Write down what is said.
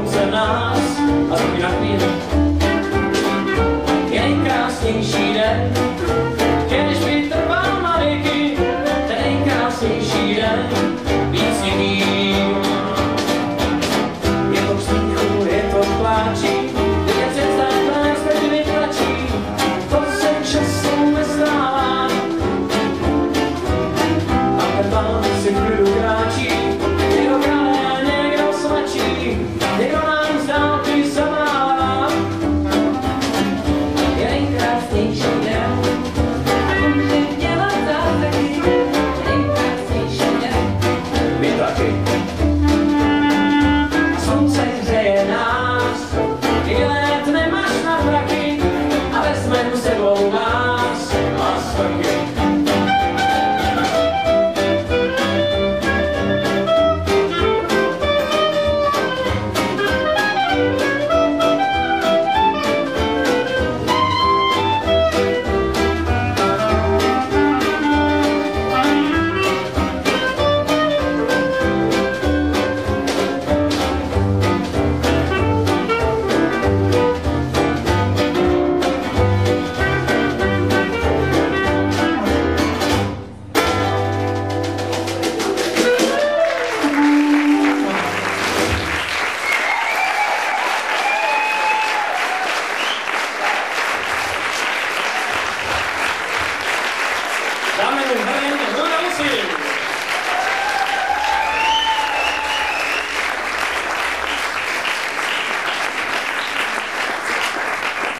slunce nás a taky na chvíli. Je nejkrásnější den, když by trval na věky, ten nejkrásnější den, víc nikým. Je to k smíchu, je to k pláči, je představné zpět vytlačí, to se času nestává. A ten pán si v klidu kráčí, někdo krále, někdo svačí, někdo nám z dálky zamává. Je nejkrásnější den, a může dělat zázraky, nejkrásnější den. My taky. A slunce hřeje nás, i let nemáš na mraky, a vezmem sebou vás taky. Dáme mu hrně, no, musím.